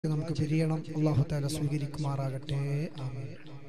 നമുക്ക് പിരിയണം. അല്ലാഹു തആല സ്വീകരിക്കുമാറാകട്ടെ. ആമീൻ.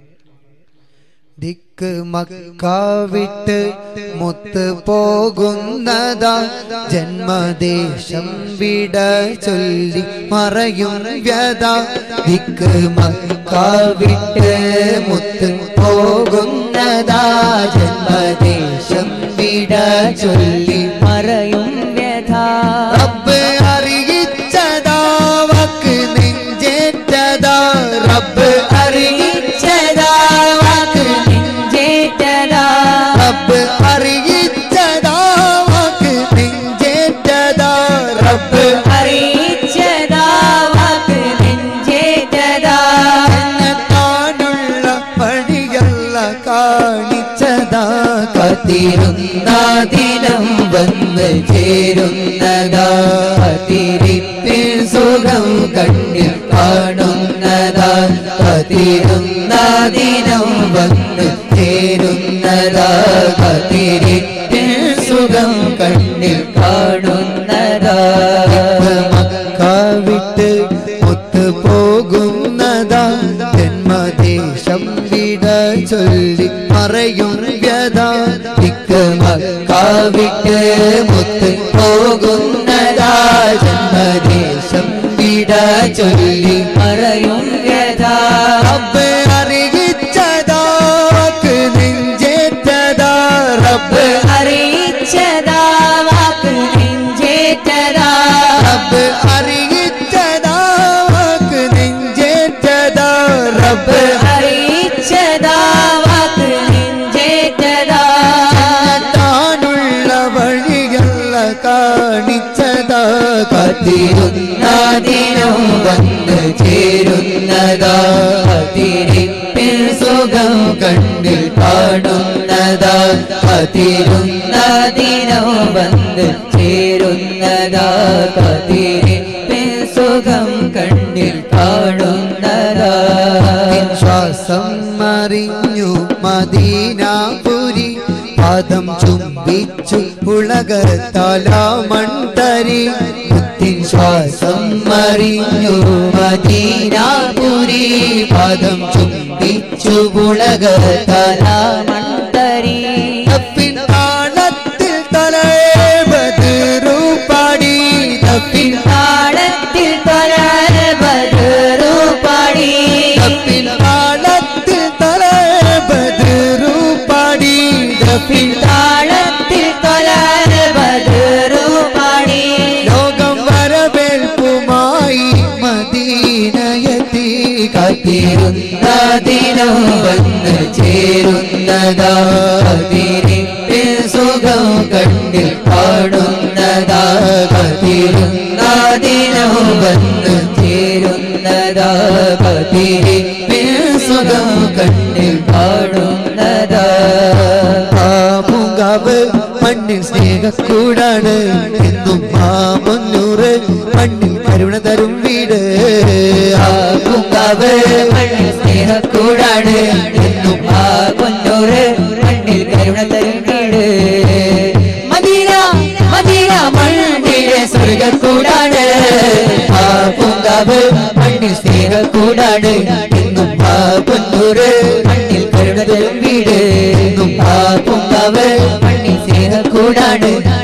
ദിക്ക് മക്ക വിട്ട് മുത്ത് പോകുന്നതാ, ജന്മദേശം വിട ചൊല്ലി മറയും വ്യത. ദിക്ക് മക്ക വിട്ട് മുത്ത് പോകുന്നതാ, ജന്മദേശം വിട ചൊല്ലി മറയും വ്യത. റബ്ബ് അറിയിച്ചതാ വാക്ക് നെഞ്ചേറ്റതാ, റബ്ബ് അറിയിച്ചതാ വാക്ക് നെഞ്ചേറ്റതാ, റബ്ബ് അറിയിച്ചതാ വാക്ക് നെഞ്ചേറ്റതാ, റബ്ബ് അറിയിച്ചതാ വാക്ക് നെഞ്ചേറ്റതാ. എന്നത്താനുള്ള വഴിയല്ല കാണിച്ചതാ, കാത്തിരുന്ന ദിനം വന്ന് ചേരുന്നതാ, കാത്തിരിപ്പിൽ സുഖം കണ്ണിൽ കാണുന്നതാ, കാത്തിരുന്ന ദിനം വന്ന് ചേരുന്നതാ, കാത്തിരിപ്പിൽ സുഖം കണ്ണിൽ കാണുന്നതാ. മക്ക വിട്ട് മുത്ത് പോകുന്നതാ, ജന്മദേശം വിട ചൊല്ലി മറയും വ്യത. ദിക്ക് മക്ക വിട്ട് മുത്ത് പോകുന്നതാ, ജന്മദേശം വിട ചൊല്ലി മറയും വ്യത. റബ്ബ് അറിയിച്ചതാ വാക്ക് നെഞ്ചേറ്റതാ, റബ്ബ് അറിയിച്ചതാ വാക്ക് നെഞ്ചേറ്റതാ, റബ്ബ് അറിയിച്ചതാ വാക്ക് നെഞ്ചേറ്റതാ, റബ്ബ് അറിയിച്ചതാ വാക്ക് നെഞ്ചേറ്റതാ. താനുള്ള വഴിയല്ല കാണിച്ചതാ, കാത്തിരുന്ന ദിനം വന്ന് ചേരുന്നതാ, കാത്തിരിപ്പിൽ സുഖം കണ്ണിൽ കാണുന്നതാ, കാത്തിരുന്ന ദിനം വന്ന് ചേരുന്നതാ, കാത്തിരിപ്പിൽ സുഖം കണ്ണിൽ കാണുന്നതാ. ശ്വാസം മറിഞ്ഞു മദീനാപുരി, പാദം ചുംബിച്ചു ഉലകത്താല മൺതരി. ശ്വാസം മറിഞ്ഞു മദീനാപുരി, പാദം ചുംബിച്ചു ഉലകത്താല മൺതരി. തപ്പിൻ താളത്തിൽ തലേ ബദറു പാടി, തപ്പിൻ താളത്തിൽ തലേ ബദറു പാടി, തപ്പിൻ താളത്തിൽ തലേ ബദറു പാടി, തപ്പിൻ താളത്തിൽ തലേ ബദറു പാടി. ലോകം വരവേൽപ്പുമായി മദീനയെത്തി, കാത്തിരുന്ന ദിനം വന്ന് ചേരുന്നതാ, കാത്തിരിപ്പിൽ സുഖം കണ്ണിൽ കാണുന്നതാ, കാത്തിരുന്ന ദിനം വന്ന് ചേരുന്നതാ, കാത്തിരിപ്പിൽ സുഖം കണ്ണിൽ കാണുന്നതാ. പൂങ്കാവ് മണ്ണിൽ സ്നേഹക്കൂടാണ്, എന്നും മുന്നൂറ് മണ്ണിൽ കരുണ തരും വീട്. പൂങ്കാവ് മണ്ണിൽ സ്നേഹക്കൂടാണ്, എന്നും മുന്നൂറ് മണ്ണിൽ കരുണ തരും വീട്. മദീന മദീന മണ്ണിലെ സ്വർഗക്കൂടാണ്, പൂങ്കാവ് മണ്ണിൽ സ്നേഹക്കൂടാണ്, എന്നും മുന്നൂറ് മണ്ണിൽ കരുണ തരും വീട്. പൂങ്കാവ് മണ്ണിൽ സ്നേഹക്കൂടാണ്,